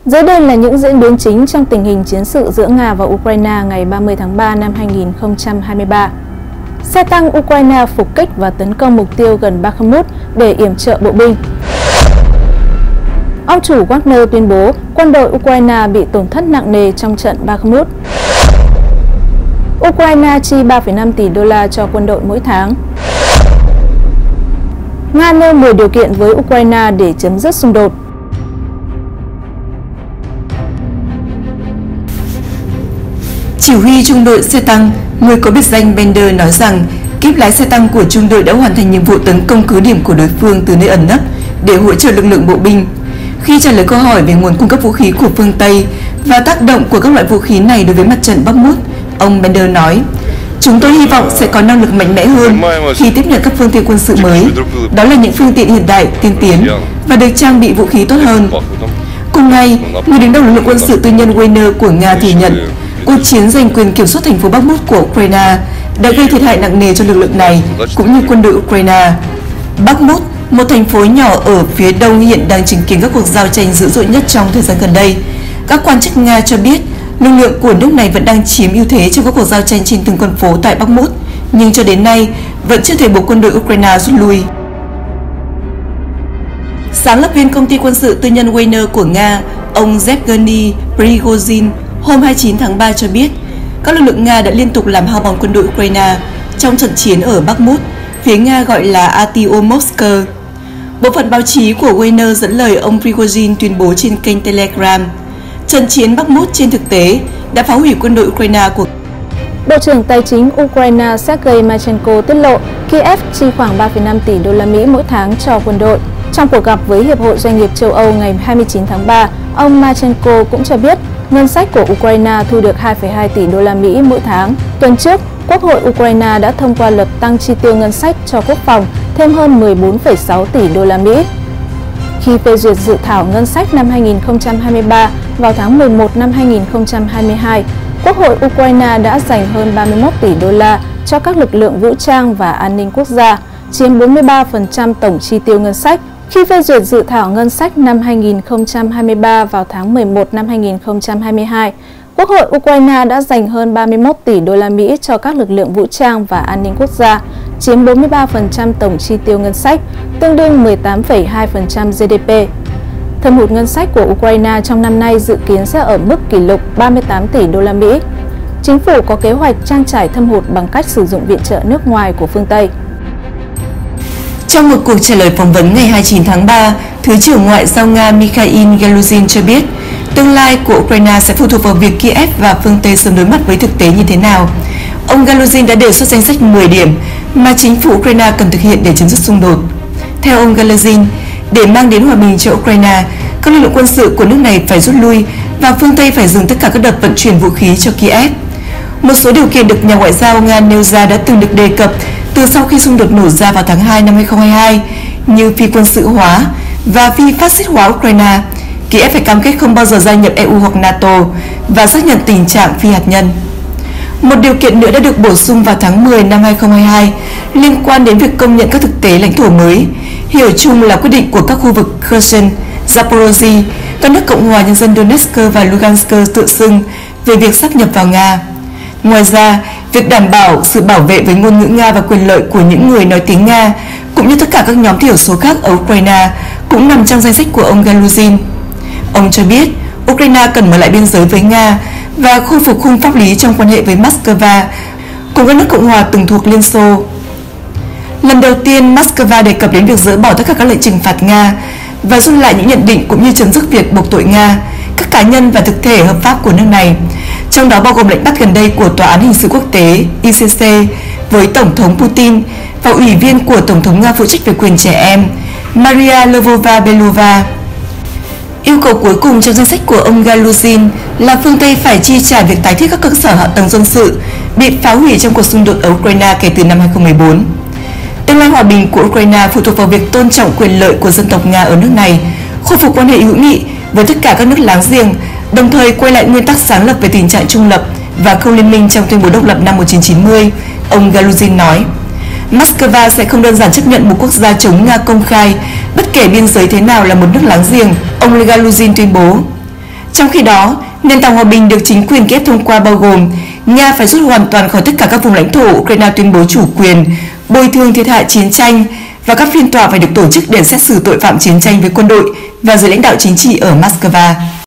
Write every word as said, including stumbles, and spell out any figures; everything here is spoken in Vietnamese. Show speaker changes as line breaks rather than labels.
Dưới đây là những diễn biến chính trong tình hình chiến sự giữa Nga và Ukraine ngày ba mươi tháng ba năm hai nghìn không trăm hai mươi ba. Xe tăng Ukraine phục kích và tấn công mục tiêu gần Bakhmut để yểm trợ bộ binh. Ông chủ Wagner tuyên bố quân đội Ukraine bị tổn thất nặng nề trong trận Bakhmut. Ukraine chi ba phẩy năm tỷ đô la cho quân đội mỗi tháng. Nga nêu mười điều kiện với Ukraine để chấm dứt xung đột.
Chỉ huy trung đội xe tăng, người có biệt danh Bender nói rằng kíp lái xe tăng của trung đội đã hoàn thành nhiệm vụ tấn công cứ điểm của đối phương từ nơi ẩn nấp để hỗ trợ lực lượng bộ binh. Khi trả lời câu hỏi về nguồn cung cấp vũ khí của phương Tây và tác động của các loại vũ khí này đối với mặt trận Bakhmut, ông Bender nói, chúng tôi hy vọng sẽ có năng lực mạnh mẽ hơn khi tiếp nhận các phương tiện quân sự mới, đó là những phương tiện hiện đại, tiên tiến và được trang bị vũ khí tốt hơn. Cùng ngày, người đứng đầu lực lượng quân sự tư nhân Wagner của Nga thừa nhận cuộc chiến giành quyền kiểm soát thành phố Bakhmut của Ukraine đã gây thiệt hại nặng nề cho lực lượng này cũng như quân đội Ukraine. Bakhmut, một thành phố nhỏ ở phía đông hiện đang chứng kiến các cuộc giao tranh dữ dội nhất trong thời gian gần đây. Các quan chức Nga cho biết lực lượng của nước này vẫn đang chiếm ưu thế trong các cuộc giao tranh trên từng con phố tại Bakhmut, nhưng cho đến nay vẫn chưa thể buộc quân đội Ukraine rút lui. Sáng lập viên công ty quân sự tư nhân Wagner của Nga, ông Yevgeny Prigozhin, hôm hai mươi chín tháng ba cho biết các lực lượng Nga đã liên tục làm hao mòn quân đội Ukraine trong trận chiến ở Bakhmut, phía Nga gọi là Artyomovsk. Bộ phận báo chí của Wagner dẫn lời ông Prigozhin tuyên bố trên kênh Telegram, trận chiến Bakhmut trên thực tế đã phá hủy quân đội Ukraine của
Bộ trưởng Tài chính Ukraine Sergei Marchenko tiết lộ Kiev chi khoảng ba phẩy năm tỷ đô la Mỹ mỗi tháng cho quân đội. Trong cuộc gặp với Hiệp hội Doanh nghiệp châu Âu ngày hai mươi chín tháng ba, ông Marchenko cũng cho biết ngân sách của Ukraine thu được hai phẩy hai tỷ đô la Mỹ mỗi tháng. Tuần trước, Quốc hội Ukraine đã thông qua luật tăng chi tiêu ngân sách cho quốc phòng thêm hơn mười bốn phẩy sáu tỷ đô la Mỹ. Khi phê duyệt dự thảo ngân sách năm hai nghìn không trăm hai mươi ba vào tháng mười một năm hai nghìn không trăm hai mươi hai, Quốc hội Ukraine đã dành hơn ba mươi mốt tỷ đô la cho các lực lượng vũ trang và an ninh quốc gia, chiếm bốn mươi ba phần trăm tổng chi tiêu ngân sách. Khi phê duyệt dự thảo ngân sách năm hai nghìn không trăm hai mươi ba vào tháng mười một năm hai nghìn không trăm hai mươi hai, Quốc hội Ukraine đã dành hơn ba mươi mốt tỷ đô la Mỹ cho các lực lượng vũ trang và an ninh quốc gia, chiếm bốn mươi ba phần trăm tổng chi tiêu ngân sách, tương đương mười tám phẩy hai phần trăm giê đê pê. Thâm hụt ngân sách của Ukraine trong năm nay dự kiến sẽ ở mức kỷ lục ba mươi tám tỷ đô la Mỹ. Chính phủ có kế hoạch trang trải thâm hụt bằng cách sử dụng viện trợ nước ngoài của phương Tây.
Trong một cuộc trả lời phỏng vấn ngày hai mươi chín tháng ba, Thứ trưởng Ngoại giao Nga Mikhail Galuzhin cho biết tương lai của Ukraine sẽ phụ thuộc vào việc Kiev và phương Tây sớm đối mặt với thực tế như thế nào. Ông Galuzhin đã đề xuất danh sách mười điểm mà chính phủ Ukraine cần thực hiện để chấm dứt xung đột. Theo ông Galuzhin, để mang đến hòa bình cho Ukraine, các lực lượng quân sự của nước này phải rút lui và phương Tây phải dừng tất cả các đợt vận chuyển vũ khí cho Kiev. Một số điều kiện được nhà ngoại giao Nga nêu ra đã từng được đề cập từ sau khi xung đột nổ ra vào tháng hai năm hai nghìn không trăm hai mươi hai, như phi quân sự hóa và phi phát xít hóa Ukraine. Kiev phải cam kết không bao giờ gia nhập e u hoặc NATO và xác nhận tình trạng phi hạt nhân. Một điều kiện nữa đã được bổ sung vào tháng mười năm hai nghìn không trăm hai mươi hai liên quan đến việc công nhận các thực tế lãnh thổ mới, hiểu chung là quyết định của các khu vực Kherson, Zaporozhye, các nước Cộng hòa Nhân dân Donetsk và Lugansk tự xưng về việc sáp nhập vào Nga. Ngoài ra, việc đảm bảo sự bảo vệ với ngôn ngữ Nga và quyền lợi của những người nói tiếng Nga, cũng như tất cả các nhóm thiểu số khác ở Ukraine, cũng nằm trong danh sách của ông Galuzhin. Ông cho biết Ukraine cần mở lại biên giới với Nga và khôi phục khung pháp lý trong quan hệ với Moscow cùng các nước Cộng hòa từng thuộc Liên Xô. Lần đầu tiên, Moscow đề cập đến việc dỡ bỏ tất cả các lệnh trừng phạt Nga và rút lại những nhận định cũng như chấm dứt việc buộc tội Nga, các cá nhân và thực thể hợp pháp của nước này, trong đó bao gồm lệnh bắt gần đây của Tòa án Hình sự Quốc tế I C C với Tổng thống Putin và Ủy viên của Tổng thống Nga phụ trách về quyền trẻ em Maria Lvova-Belova. Yêu cầu cuối cùng trong danh sách của ông Galuzhin là phương Tây phải chi trả việc tái thiết các cơ sở hạ tầng dân sự bị phá hủy trong cuộc xung đột ở Ukraine kể từ năm hai nghìn không trăm mười bốn. Tương lai hòa bình của Ukraine phụ thuộc vào việc tôn trọng quyền lợi của dân tộc Nga ở nước này, khôi phục quan hệ hữu nghị với tất cả các nước láng giềng, đồng thời quay lại nguyên tắc sáng lập về tình trạng trung lập và không liên minh trong tuyên bố độc lập năm một nghìn chín trăm chín mươi, ông Galuzhin nói. Moscow sẽ không đơn giản chấp nhận một quốc gia chống Nga công khai, bất kể biên giới thế nào là một nước láng giềng, ông Galuzhin tuyên bố. Trong khi đó, nền tảng hòa bình được chính quyền Kiev thông qua bao gồm Nga phải rút hoàn toàn khỏi tất cả các vùng lãnh thổ, Ukraine tuyên bố chủ quyền, bồi thường thiệt hại chiến tranh và các phiên tòa phải được tổ chức để xét xử tội phạm chiến tranh với quân đội và giới lãnh đạo chính trị ở Moscow.